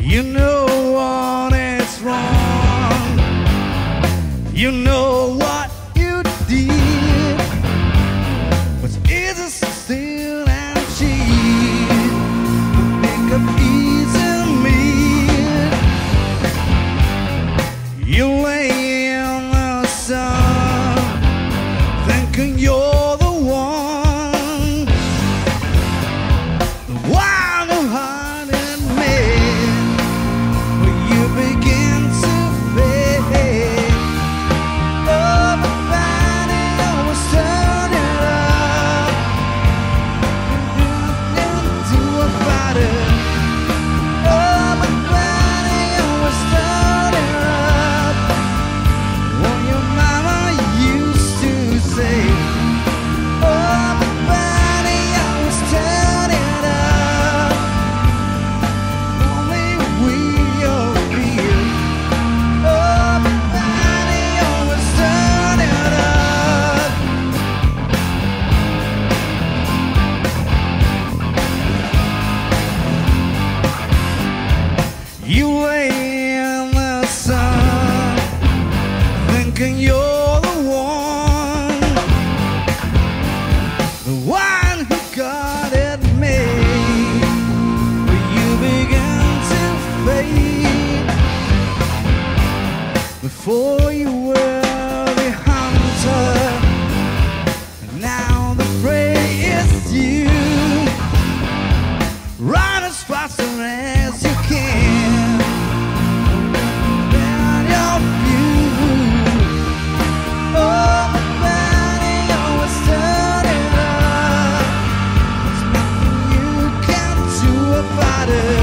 You know what is wrong. You know what you did. What's easy still and cheap. Pick up easy meat. You lay in the sun, thinking you're the one who haunted me. When you begin to fade, oh, my body always turning up. Nothing to do about it. Oh, my body always turning up. What your mama used to say. Oh, my body always turning up. Only we all feel. Oh, my body always turning up. You lay in the sun, thinking you're the one who got it made. But you began to fade. Before you were the hunter, now the prey is you. Run as fast as you can. Down your view. Oh, my body always turning up. There's nothing you can do about it.